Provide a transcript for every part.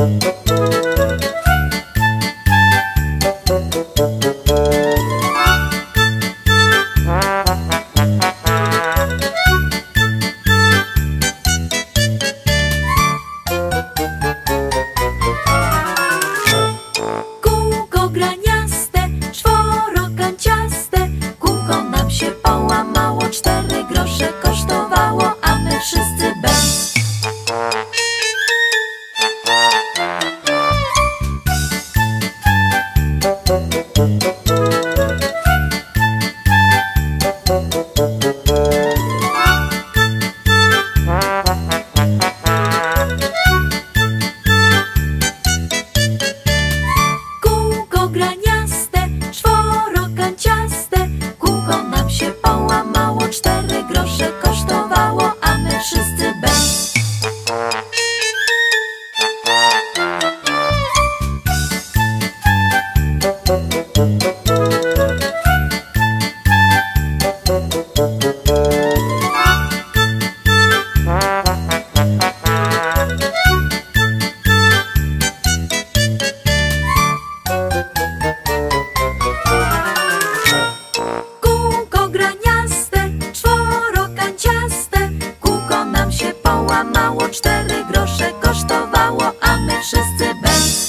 Kółko graniaste, czworokanciaste, kółko nam się połamało, 4 grosze kosztowało, a my wszyscy bez. Kółko graniaste, czworokanciaste, kółko nam się połamało, 4 grosze kosztowało, a my wszyscy bez. Kółko graniaste, czworokanciaste, kółko nam się połamało, 4 grosze kosztowało, a my wszyscy bez.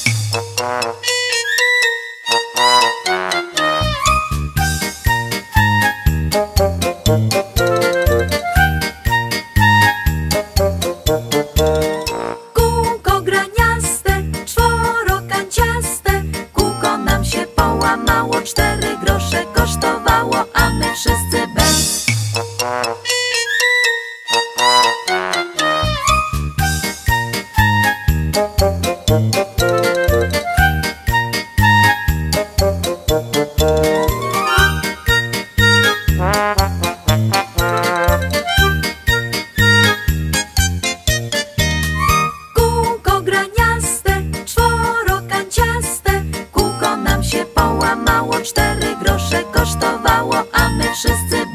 Kółko graniaste, czworokanciaste, kółko nam się połamało, 4 grosze kosztowało, a my wszyscy bez. Kółko graniaste, czworokanciaste, kółko nam się połamało, 4 grosze kosztowało, a my wszyscy